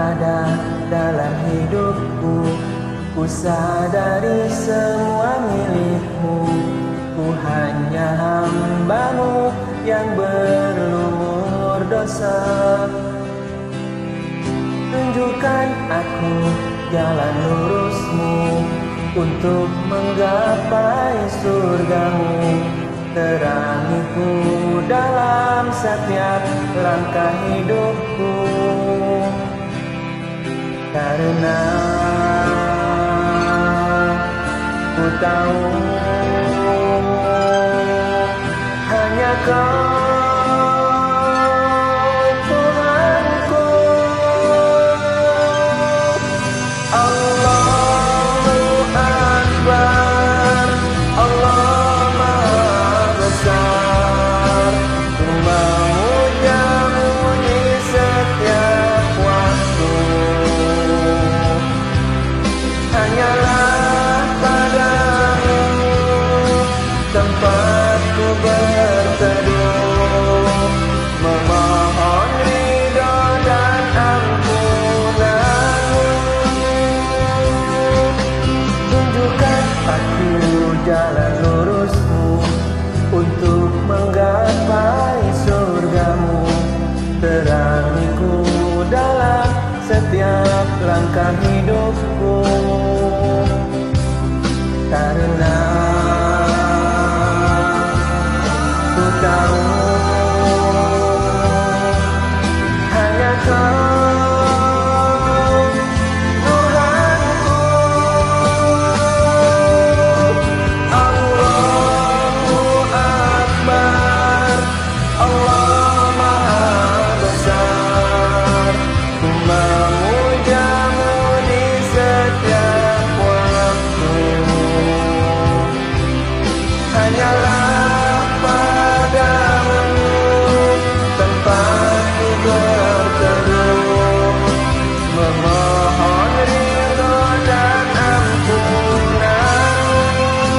ada dalam hidupku. Ku sadari semua milikmu. Ku hanya hamba-Mu yang berlumur dosa. Tunjukkan aku jalan lurus-Mu untuk menggapai surga-Mu. Terangiku dalam setiap langkah hidupku. Karena ku tahu hanya Kau Tuhanku. Allahu Akbar, Allah Maha Besar. Ku memuja-Mu di setiap waktu. Hanyalah padamu tempatku berteduh, memohon ridho dan ampunan-Mu. Tunjukkan aku jalan lurus-Mu untuk menggapai surga-Mu. Terangiku dalam setiap langkah hidupku. Karena ku tahu hanya Kau Tuhanku. Allahu Akbar, Allah Maha Besar. Ku memuja-Mu di setiap waktu. Hanyalah padamu tempatku berteduh, memohon ridho dan ampunan-Mu.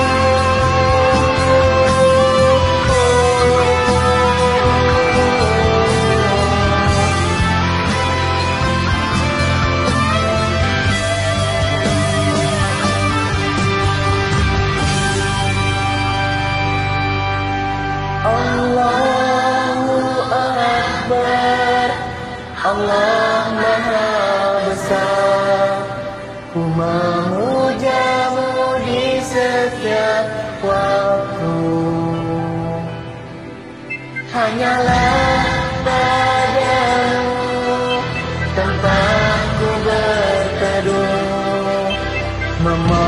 Allahu Akbar, Allah Maha Besar. Ku memuja-Mu di setiap waktu. Hanyalah padamu tempatku berteduh, memohon